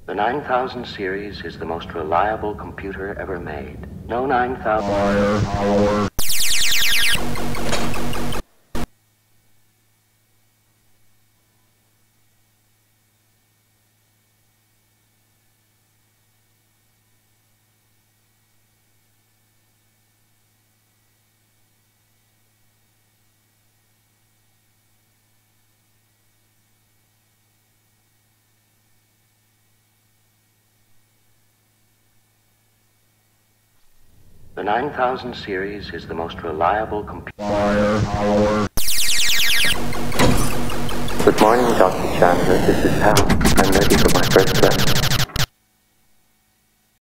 The 9000 series is the most reliable computer ever made. No 9000... The 9000 series is the most reliable computer. Good morning, Dr. Chandler. This is Hal. I'm ready for my first lesson.